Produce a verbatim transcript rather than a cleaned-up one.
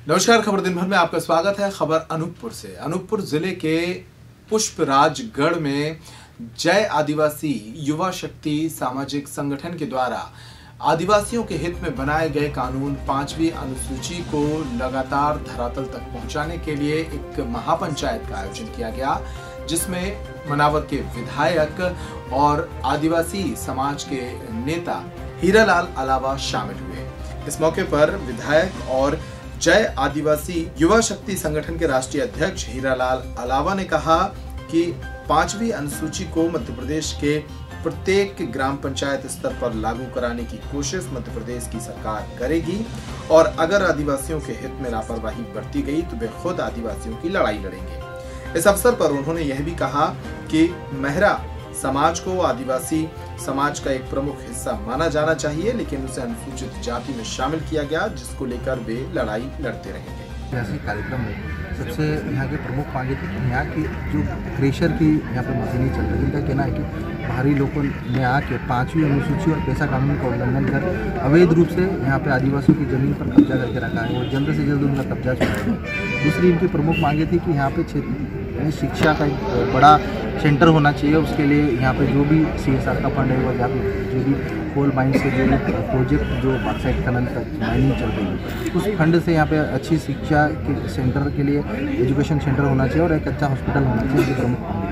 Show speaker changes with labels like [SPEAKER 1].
[SPEAKER 1] नमस्कार, खबर दिन भर में आपका स्वागत है। खबर अनूपपुर से। अनूपपुर जिले के पुष्पराजगढ़ में जय आदिवासी युवा शक्ति सामाजिक संगठन के द्वारा आदिवासियों के हित में बनाए गए कानून पांचवी अनुसूची को लगातार धरातल तक पहुंचाने के लिए एक महापंचायत का आयोजन किया गया, जिसमें मनावर के विधायक और आदिवासी समाज के नेता हीरालाल अलावा शामिल हुए। इस मौके पर विधायक और जय आदिवासी युवा शक्ति संगठन के राष्ट्रीय अध्यक्ष हीरालाल अलावा ने कहा कि पांचवी अनुसूची को मध्य प्रदेश के प्रत्येक ग्राम पंचायत स्तर पर लागू कराने की कोशिश मध्य प्रदेश की सरकार करेगी और अगर आदिवासियों के हित में लापरवाही बरती गई तो वे खुद आदिवासियों की लड़ाई लड़ेंगे। इस अवसर पर उन्होंने यह भी कहा कि मेहरा समाज को आदिवासी समाज का एक प्रमुख हिस्सा माना जाना चाहिए, लेकिन उसे अनुसूचित जाति में शामिल किया गया, जिसको लेकर वे लड़ाई लड़ते रहेंगे।
[SPEAKER 2] ऐसे कार्यक्रम में सबसे यहाँ के प्रमुख मांगे थी कि यहाँ की जो क्रेशर की यहाँ पे मशीनें चल रही है, जिनका कहना है कि बाहरी लोगों ने आके पांचवी अनुसूची और पेशा कानून का उल्लंघन कर अवैध रूप से यहाँ पे आदिवासियों की जमीन पर कब्जा करके रखा है और जल्द से जल्द उनका कब्जा छुड़ाएगा। दूसरी इनकी प्रमुख मांगे थी कि यहाँ पे क्षेत्र में शिक्षा का एक बड़ा सेंटर होना चाहिए। उसके लिए यहाँ पे जो भी सी एस आर का फंड है और या फिर जो भी कोल माइन से जो भी प्रोजेक्ट जो बॉक्साइट खनन का माइनिंग चल रही है, उस फंड से यहाँ पे अच्छी शिक्षा के सेंटर के लिए एजुकेशन सेंटर होना चाहिए और एक अच्छा हॉस्पिटल होना चाहिए।